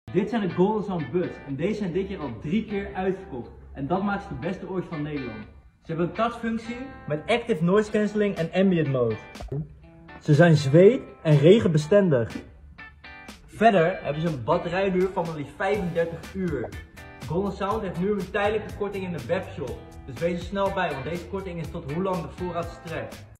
Dit zijn de Golden Sound Buds en deze zijn dit jaar al 3 keer uitverkocht. En dat maakt ze de beste ooit van Nederland. Ze hebben een touchfunctie met Active Noise Cancelling en Ambient Mode. Ze zijn zweet- en regenbestendig. Verder hebben ze een batterijduur van maar liefst 35 uur. Golden Sound heeft nu een tijdelijke korting in de webshop. Dus wees er snel bij, want deze korting is tot hoe lang de voorraad strekt.